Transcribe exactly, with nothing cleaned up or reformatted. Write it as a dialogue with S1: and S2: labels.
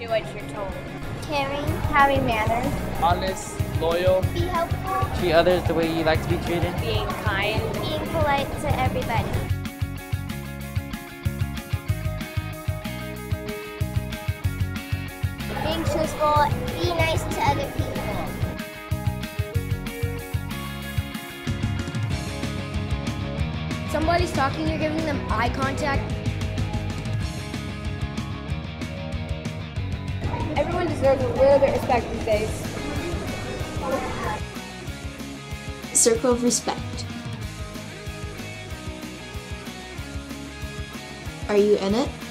S1: Do what you're told.
S2: Caring, having manners,
S3: honest, loyal,
S2: be helpful,
S4: treat others the way you like to be treated,
S1: Being kind.
S2: being polite to everybody. Being truthful, be nice to other people.
S5: Somebody's talking, you're giving them eye contact.
S6: Everyone deserves a little bit of respect these days.
S7: Circle of respect. Are you in it?